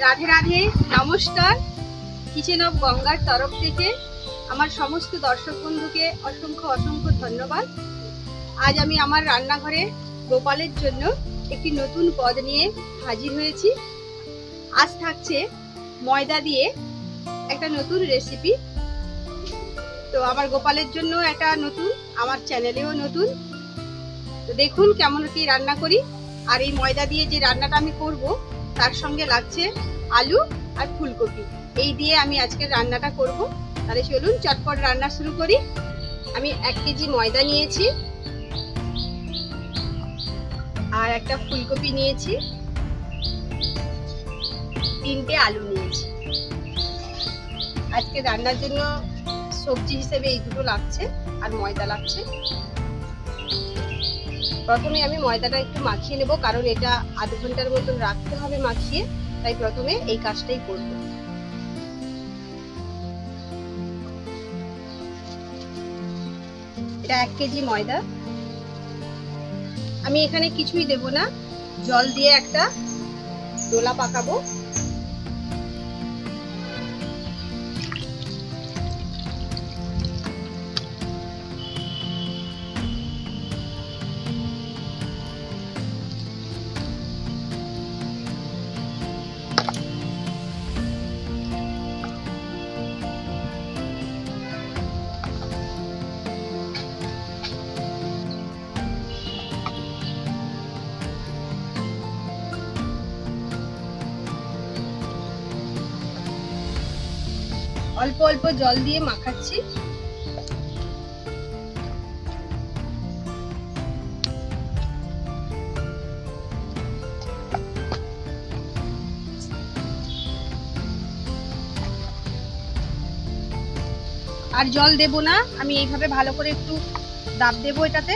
রাধে রাধে, নমস্কার। Kitchen of গঙ্গার তরফ থেকে আমার সমস্ত দর্শক বন্ধুকে অসংখ্য অসংখ্য ধন্যবাদ। আজ আমি আমার রান্নাঘরে গোপালের জন্য একটি নতুন পদ নিয়ে হাজির হয়েছি। আজ থাকছে ময়দা দিয়ে একটা নতুন রেসিপি। তো আমার গোপালের জন্য এটা নতুন, আমার চ্যানেলেও নতুন। তো দেখুন কেমন কি রান্না করি। আর এই ময়দা দিয়ে যে রান্নাটা আমি করব তার সঙ্গে লাগছে আলু আর ফুলকপি। এই দিয়ে আমি আজকে রান্নাটা করব। তাহলে চলুন চটপট রান্না শুরু করি। আমি 1 কেজি ময়দা নিয়েছি, আর একটা ফুলকপি নিয়েছি, 3টে আলু নিয়েছি। আজকে রান্নার জন্য সবজি হিসেবে এই দুটো লাগছে, আর ময়দা লাগছে। প্রথমে আমি ময়দাটা একটু মাখিয়ে নেব, কারণ এটা আধ ঘন্টার মতন রাখতে হবে মাখিয়ে, তাই প্রথমে এই কাজটাই করব। এটা 1 কেজি ময়দা। আমি এখানে কিছুই দেব না, জল দিয়ে একটা ডোলা পাকাবো। অল্প অল্প জল দিয়ে মাখাচ্ছি। আর জল দেব না, আমি এইভাবে ভালো করে একটু দাব দেবো এটাতে।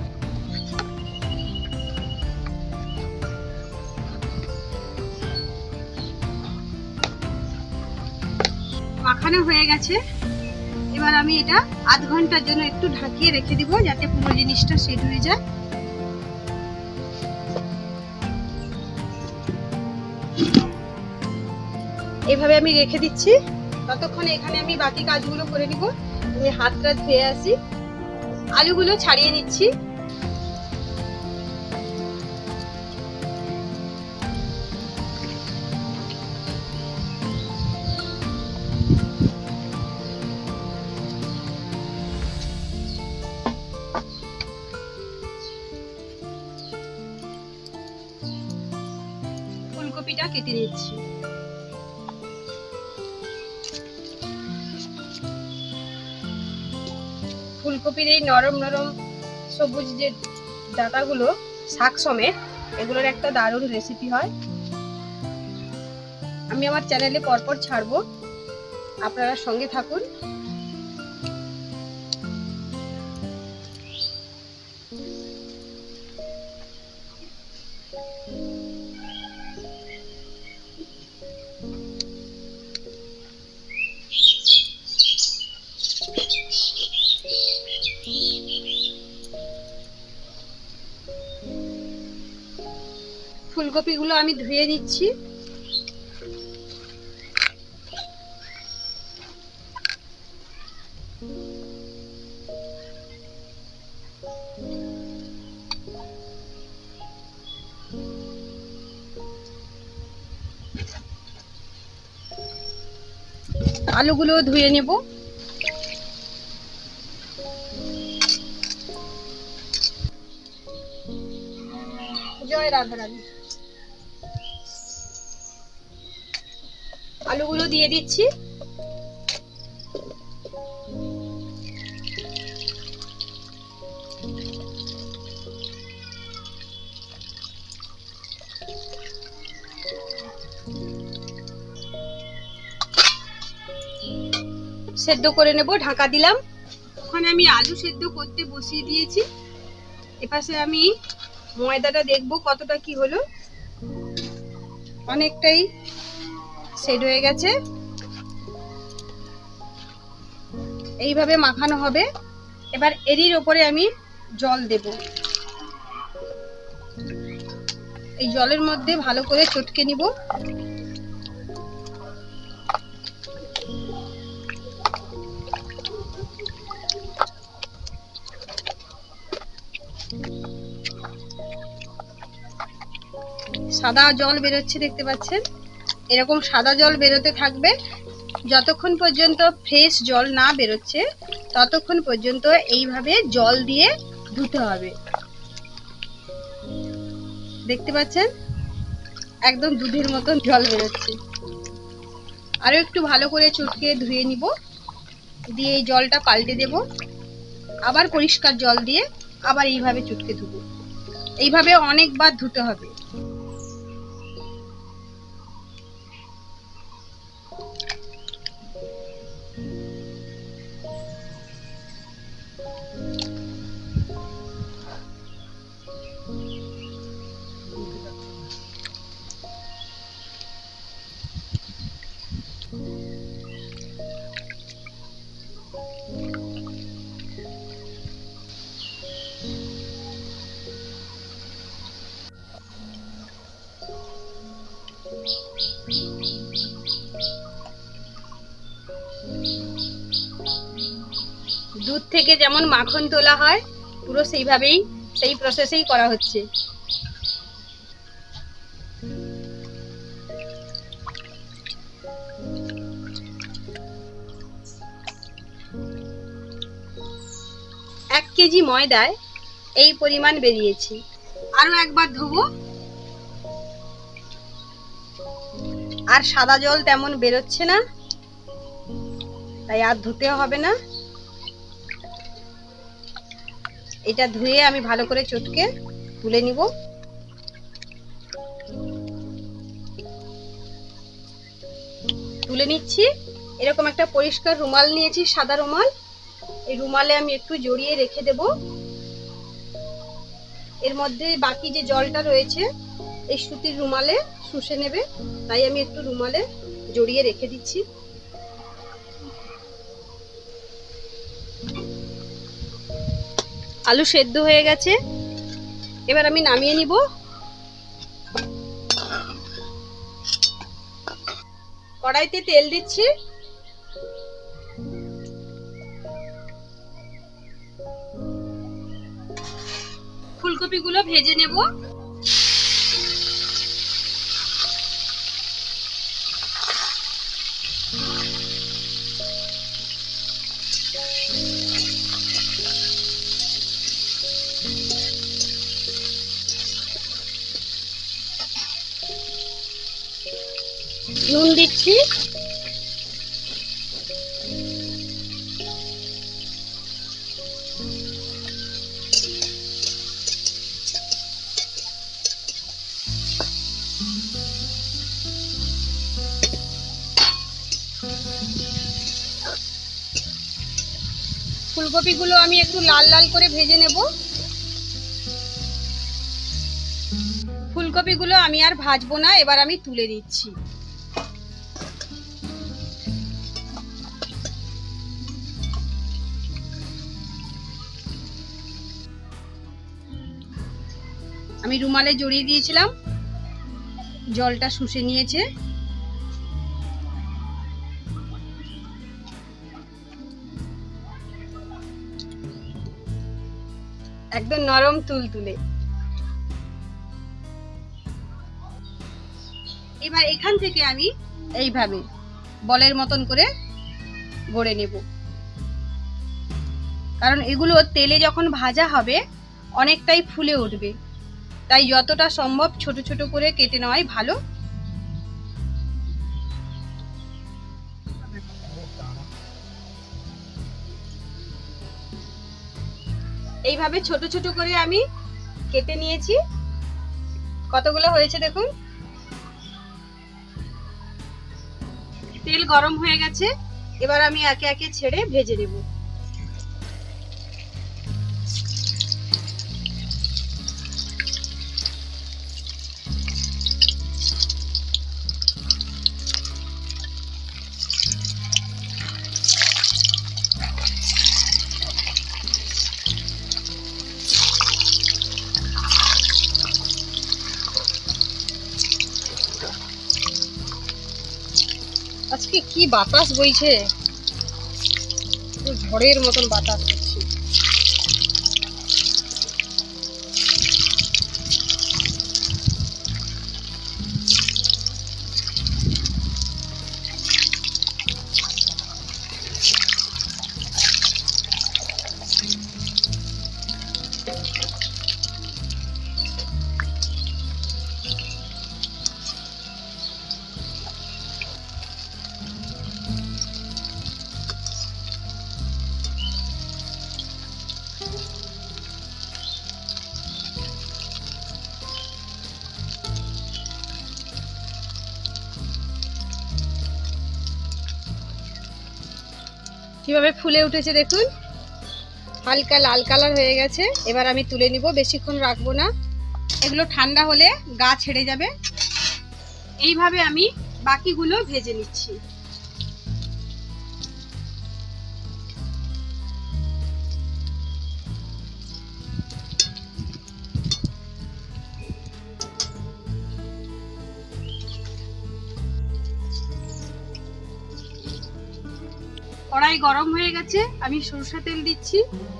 মাখানো হয়ে গেছে। এবার আমি এটা আধ ঘন্টার জন্য একটু ঢাকিয়ে রেখে দিব, যাতে পুরো জিনিসটা সেট হয়ে যায়। এইভাবে আমি রেখে দিচ্ছি। ততক্ষণে এখানে আমি বাকি কাজগুলো করে নিব। আমি হাতটা ধুয়ে আসি, আলুগুলো ছাড়িয়ে নিচ্ছি। ফুলকপিটা কেটে নিচ্ছি। ফুলকপির এই নরম নরম সবুজ যে ডাঁটাগুলো শাক সমেত, এগুলোর একটা দারুণ রেসিপি হয়। আমি আমার চ্যানেলে পরপর ছাড়বো, আপনারা সঙ্গে থাকুন। ফুলকপিগুলো আমি ধুয়ে নিচ্ছি। আলুগুলো ধুয়ে নেব। জয় রাধা রাধে। আলুগুলো দিয়ে দিচ্ছি। সেদ্ধ করে নেব, ঢাকা দিলাম। ওখানে আমি আলু সেদ্ধ করতে বসিয়ে দিয়েছি। এপাশে আমি ময়দাটা দেখব কতটা কি হলো। অনেকটাই সেট হয়ে গেছে। এইভাবে মাখানো হবে। এবার এরির উপরে আমি জল দেব। এই জলের মধ্যে ভালো করে চটকে নিব। সাদা জল বেরোচ্ছে, দেখতে পাচ্ছেন? এরকম সাদা জল বেরোতে থাকবে। যতক্ষণ পর্যন্ত ফ্রেশ জল না বেরোচ্ছে ততক্ষণ পর্যন্ত এইভাবে জল দিয়ে ধুতে হবে। দেখতে পাচ্ছেন একদম দুধের মতন জল বেরোচ্ছে। আরো একটু ভালো করে চটকে ধুয়ে নিব, দিয়ে এই জলটা পাল্টে দেব, আবার পরিষ্কার জল দিয়ে আবার এইভাবে চটকে ধুবো। এইভাবে অনেকবার ধুতে হবে। দুধ থেকে যেমন মাখন তোলা হয় পুরো সেইভাবেই, সেই প্রসেসেই করা হচ্ছে। এক কেজি ময়দায় এই পরিমাণ বেরিয়েছে। আরো একবার ধোবো। আর সাদা জল তেমন বেরোচ্ছে না, তাই আর ধুতে হবে না। এটা ধুয়ে আমি ভালো করে চটকে তুলে নিব। তুলে নিচ্ছি। এরকম একটা পরিষ্কার রুমাল নিয়েছি, সাদা রুমাল। এই রুমালে আমি একটু জড়িয়ে রেখে দেব। এর মধ্যে বাকি যে জলটা রয়েছে এই সুতির রুমালে শুষে নেবে, তাই আমি একটু রুমালে জড়িয়ে রেখে দিচ্ছি। আলু সেদ্ধ হয়ে গেছে, এবার আমি নামিয়ে নিব। কড়াইতে তেল দিচ্ছি। ফুলকপিগুলো ভেজে নেব। নুন দিচ্ছি। ফুলকপিগুলো আমি একটু লাল লাল করে ভেজে নেব। ফুলকপিগুলো আমি আর ভাজবো না, এবার আমি তুলে দিচ্ছি। আমি রুমালে জড়িয়ে দিয়েছিলাম, জলটা শুষে নিয়েছে। একদম নরম তুলতুলে। এবার এখান থেকে আমি এইভাবে বলের মতন করে গড়ে নেব, কারণ এগুলো তেলে যখন ভাজা হবে অনেকটাই ফুলে উঠবে, তাই যতটা সম্ভব ছোট ছোট করে কেটে নেওয়াই ভালো। এইভাবে ছোট ছোট করে আমি কেটে নিয়েছি। কতগুলো হয়েছে দেখুন। তেল গরম হয়ে গেছে, এবার আমি একে একে ছেড়ে ভেজে নেব। আজকে কি বাতাস বইছে, ঝড়ের মতন বাতাস হচ্ছে। কিভাবে ফুলে উঠেছে দেখুন, হালকা লাল কালার হয়ে গেছে। এবার আমি তুলে নিব, বেশিক্ষণ রাখবো না, এগুলো ঠান্ডা হলে গা ছেড়ে যাবে। এইভাবে আমি বাকিগুলো ভেজে নিচ্ছি। কড়াই গরম হয়ে গেছে, আমি সরষে তেল দিচ্ছি।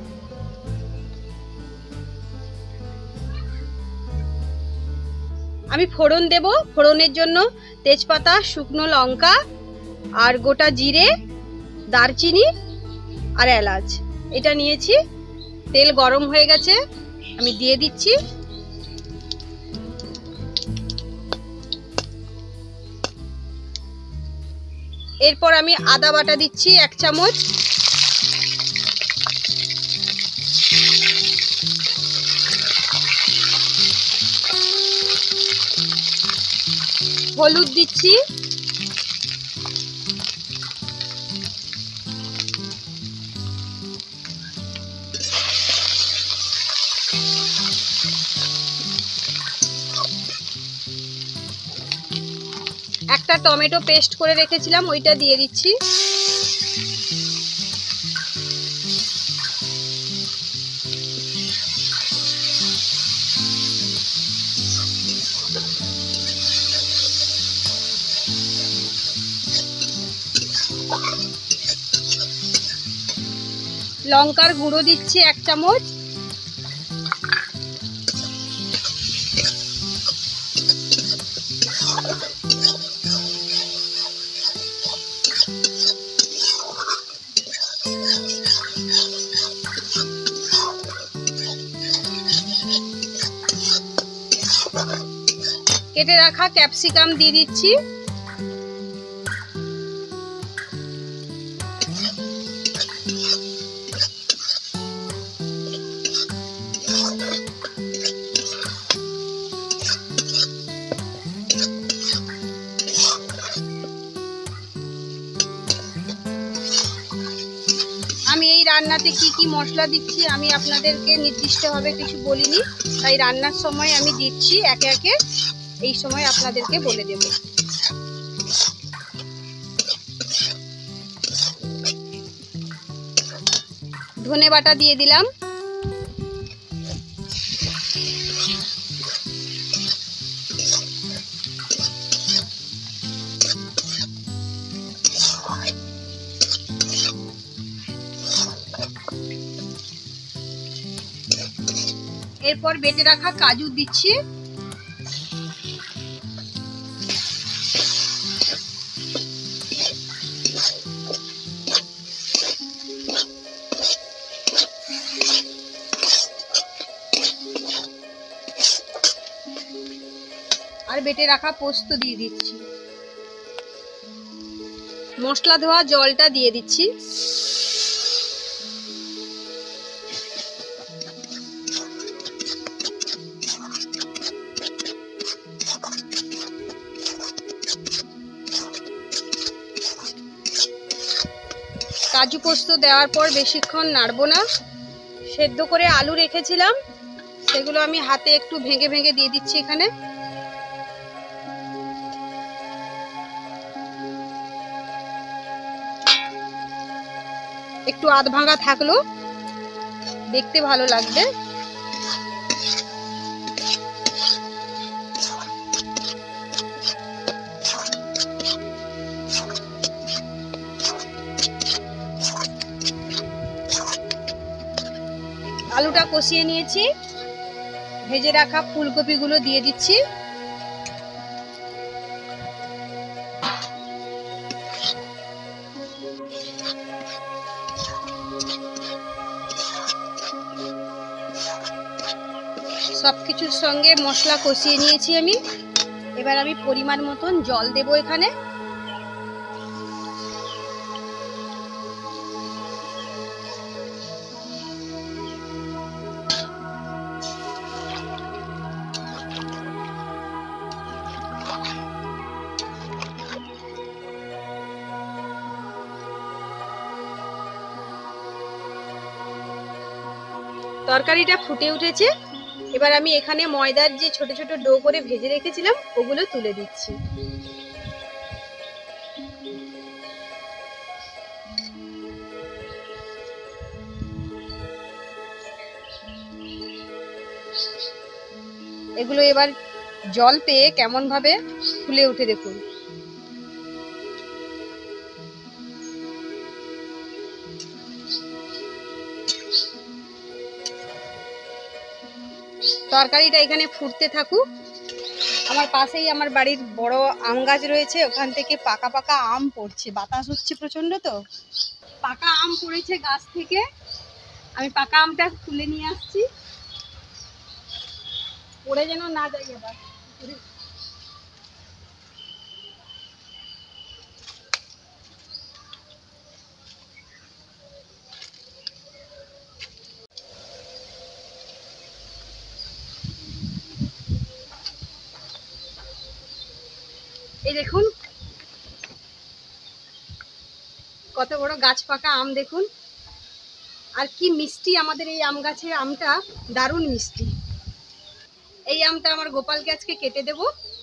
আমি ফোড়ন দেব। ফোড়নের জন্য তেজপাতা, শুকনো লঙ্কা আর গোটা জিরে, দারচিনি আর এলাচ এটা নিয়েছি। তেল গরম হয়ে গেছে, আমি দিয়ে দিচ্ছি। এরপর আমি আদা বাটা দিচ্ছি 1 চামচ, হলুদ দিচ্ছি, একটা টমেটো পেস্ট করে রেখেছিলাম ওইটা দিয়ে দিচ্ছি। লঙ্কার গুঁড়ো দিচ্ছি 1 চামচ, কেটে রাখা ক্যাপসিকাম দিয়ে দিচ্ছি। আমি এই রান্নাতে কি কি মশলা দিচ্ছি আমি আপনাদেরকে নির্দিষ্টভাবে কিছু বলিনি, তাই রান্নার সময় আমি দিচ্ছি একে একে, এই সময় আপনাদেরকে বলে দেব। ধনে বাটা দিয়ে দিলাম, এরপর বেটে রাখা কাজু দিচ্ছি, আর বেটে রাখা পোস্ত দিয়ে দিচ্ছি। মশলা ধোয়া জলটা দিয়ে দিচ্ছি। কাজু পোস্ত দেওয়ার পর বেশিক্ষণ নাড়বো না। সেদ্ধ করে আলু রেখেছিলাম, সেগুলো আমি হাতে একটু ভেঙে ভেঙে দিয়ে দিচ্ছি এখানে। একটু আধ ভাঙা থাকলো, দেখতে ভালো লাগবে। আলুটা কষিয়ে নিয়েছি, ভেজে রাখা ফুলকপিগুলো দিয়ে দিচ্ছি। সবকিছুর সঙ্গে মশলা কষিয়ে নিয়েছি আমি। এবার আমি পরিমাণ মতন জল দেব এখানে। তরকারিটা ফুটে উঠেছে। এবার আমি এখানে ময়দার যে ছোট ছোট ডো করে ভেজে রেখেছিলাম ওগুলো তুলে দিচ্ছি। এগুলো এবার জল পেয়ে কেমন ভাবে ফুলে উঠে দেখুন। তরকারিটা এখানে ফুটতে থাকুক। আমার পাশেই আমার বাড়ির বড় আম গাছ রয়েছে, ওখান থেকে পাকা পাকা আম পড়ছে, বাতাস হচ্ছে প্রচন্ড, তো পাকা আম পড়েছে গাছ থেকে। আমি পাকা আমটা তুলে নিয়ে আসছি, পড়ে যেন না যায় আবার। এই দেখুন কত বড় গাছ পাকা আম দেখুন। আর কি মিষ্টি আমাদের এই আম গাছের আমটা, দারুণ মিষ্টি। এই আমটা আমার গোপালকে আজকে কেটে দেব।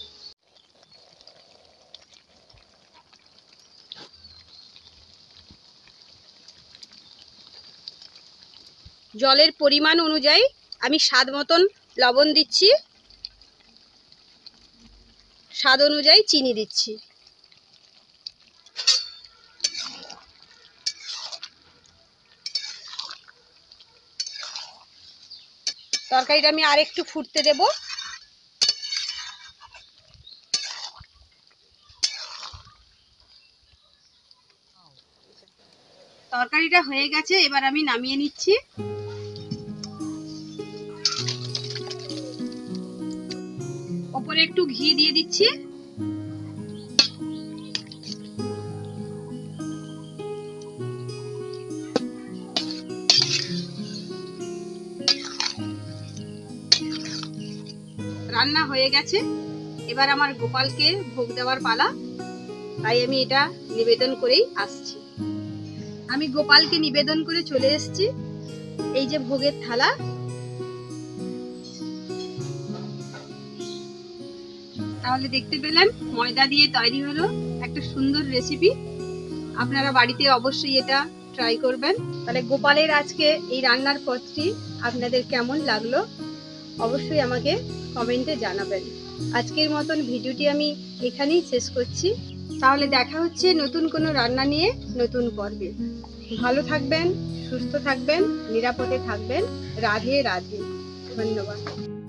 জলের পরিমাণ অনুযায়ী আমি স্বাদ মতন লবণ দিচ্ছি, স্বাদ অনুযায়ী চিনি দিচ্ছি। তরকারিটা আমি আর একটু ফুটতে দেব। তরকারিটা হয়ে গেছে, এবার আমি নামিয়ে নিচ্ছি। ওপরে একটু ঘি দিয়ে দিচ্ছি। রান্না হয়ে গেছে, এবার আমার গোপালকে ভোগ দেওয়ার পালা, তাই আমি এটা নিবেদন করেই আসছি। আমি গোপালকে নিবেদন করে চলে এসেছি। এই যে ভোগের থালা, তাহলে দেখতে পেলেন ময়দা দিয়ে তৈরি হলো একটা সুন্দর রেসিপি। আপনারা বাড়িতে অবশ্যই এটা ট্রাই করবেন। তাহলে গোপালের আজকে এই রান্নার পদটি আপনাদের কেমন লাগলো অবশ্যই আমাকে কমেন্টে জানাবেন। আজকের মতন ভিডিওটি আমি এখানেই শেষ করছি। তাহলে দেখা হচ্ছে নতুন কোনো রান্না নিয়ে নতুন পর্বে। ভালো থাকবেন, সুস্থ থাকবেন, নিরাপদে থাকবেন। রাধে রাধে, ধন্যবাদ।